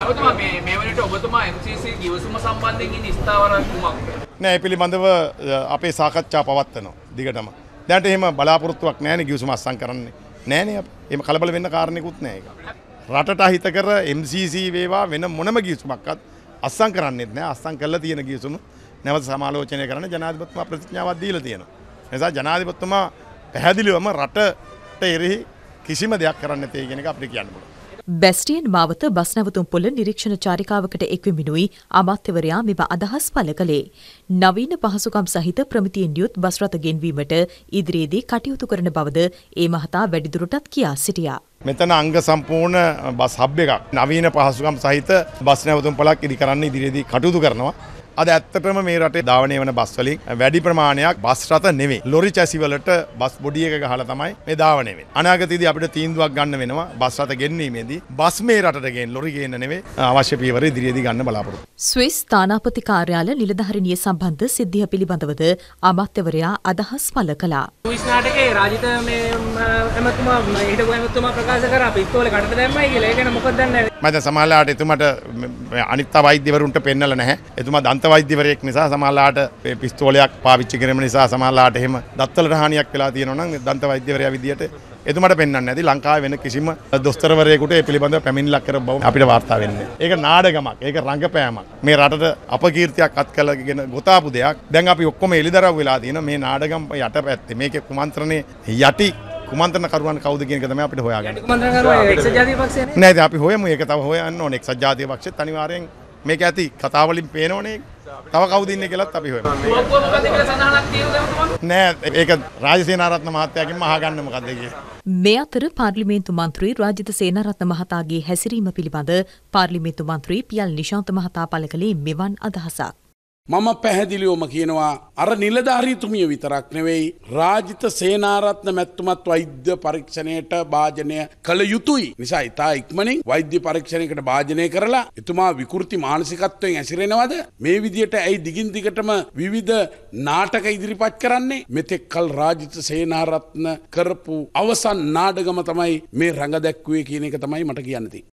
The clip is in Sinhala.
ඔබතුමා මේ වෙලට ඔබතුමා MCC ගිවිසුම සම්බන්ධයෙන් ඉන්න ස්ථාවරයක් කුමක්ද? නෑ ඒ පිළිබඳව අපේ සාකච්ඡා පවත්වනවා දිගටම. දැනට එහෙම බලාපොරොත්තුවක් නෑනේ ගිවිසුම අත්සන් කරන්නේ. නෑනේ අපි. එහෙම කලබල වෙන්න කාරණේකුත් නෑ ඒක. රටට අහිත කර MCC වේවා වෙන මොනම ගිවිසුමක්වත් අත්සන් කරන්නේත් නෑ. අත්සන් කරලා තියෙන ගිවිසුම නැවත සමාලෝචනය කරන්න ජනාධිපතිතුමා ප්‍රතිඥාවක් දීලා තියෙනවා. ඒ නිසා ජනාධිපතිතුමා පැහැදිලිවම රටට එරෙහි කිසිම දෙයක් කරන්න නැtei කියන එක අපිට කියන්න පුළුවන්. බැස්ටියන් මාවත බස් නැවතුම් පොළ නිරීක්ෂණ චාරිකාවකට එක්වෙමිනුයි අමාත්‍යවරයා මෙම අදහස් පළ කළේ. නවීන පහසුකම් සහිත ප්‍රමිතියෙන් යුත් බස් රථ ගෙන්වීමට ඉදිරියේදී කටයුතු කරන බවද ඒ මහතා වැඩිදුරටත් කියා සිටියා. මෙතන අංග සම්පූර්ණ බස් හබ් එකක් නවීන පහසුකම් සහිත බස් නැවතුම් පොළක් ඉදි කරන්න ඉදිරියේදී කටයුතු කරනවා. අද ඇත්තටම මේ රටේ ධාවනය වන බස් වලින් වැඩි ප්‍රමාණයක් බස් රථ නෙවෙයි ලොරි චැසි වලට බස් බොඩි එක ගහලා තමයි මේ ධාවනය වෙන්නේ. අනාගතයේදී අපිට තීන්දුවක් ගන්න වෙනවා බස් රථ ගෙන්වීමේදී බස් මේ රටට ගෙන් ලොරි ගේන්න නෙවෙයි අවශ්‍ය පියවර ඉදිරියේදී ගන්න බලාපොරොත්තු. ස්විස් තානාපති කාර්යාල නිලධාරිනිය සම්බන්ධ සිද්ධිය පිළිබඳවද අමාත්‍යවරයා අදහස් පළ කළා. ස්විස් නාටකයේ රාජිත මේ එමතුමා හිටපු එමතුමා ප්‍රකාශ කරා පිස්තෝලේ කටට දැම්මයි කියලා. ඒක ගැන මොකක්ද දන්නේ? මම දැන් සමහරලාට එතුමාට අනිත් වෛද්‍යවරුන්ට පෙන්නලා නැහැ. එතුමා දන්ත වෛද්‍යවරයෙක් නිසා සමහරලාට පිස්තෝලයක් පාවිච්චි කිරීම නිසා සමහරලාට එහෙම දත්වලට හානියක් වෙලා තියෙනවා නම් දන්ත වෛද්‍යවරයා විදියට එතුමාට පෙන්වන්නේ නැති ලංකාවේ වෙන කිසිම දොස්තරවරයෙකුට ඒ පිළිබඳව පැමිණිල්ලක් කර බව අපිට වාර්තා වෙන්නේ. ඒක නාඩගමක්, ඒක රංගපෑමක්. මේ රටට අපකීර්තියක් අත් කළගෙන ගොතාපු දෙයක්. දැන් අපි ඔක්කොම එලිදරව් වෙලා තියෙනවා මේ නාඩගම් යටපැත්තේ. මේකේ කුමන්ත්‍රණේ යටි කුමන්ත්‍රණ කරුවන් කවුද කියන එක තමයි අපිට හොයාගන්න. කුමන්ත්‍රණ කරුවා එක්සත් ජාතික පක්ෂය නේ? නෑ අපි හොයමු ඒක තව හොයන්න ඕනේ. එක්සත් ජාතික පක්ෂෙත් අනිවාර්යෙන් මේක ඇති කතාව වලින් පේනවනේ. තව කවුද ඉන්නේ කියලාත් අපි හොයමු. මොකද කියලා සඳහනක් තියෙනවද? නෑ ඒක රාජසේනාරත්න මහත්තයාගෙන් අහගන්න මොකද්ද කියලා. මේ අතර පාර්ලිමේන්තු මන්ත්‍රී රාජිත සේනාරත්න මහතාගේ හැසිරීම පිළිබඳ පාර්ලිමේන්තු මන්ත්‍රී පියල් නිශාන්ත මහතා පළ කළේ මෙවන් අදහසක්. මම පැහැදිලිවම කියනවා අර නිලධාරීතුමිය විතරක් නෙවෙයි රාජිත සේනාරත්න මැතිතුමත් වෛද්‍ය පරීක්ෂණයට භාජනය කළ යුතුයි. නිසා ඉතා ඉක්මනින් වෛද්‍ය පරීක්ෂණයකට භාජනය කරලා එතුමා විකෘති මානසිකත්වයෙන් ඇසිරෙනවද? මේ විදියට ඇයි දිගින් දිගටම විවිධ නාටක ඉදිරිපත් කරන්නේ? මෙතෙක් කල් රාජිත සේනාරත්න කරපු අවසන් නාඩගම තමයි මේ රඟ දැක්ුවේ කියන එක තමයි මට කියන්න තියෙන්නේ.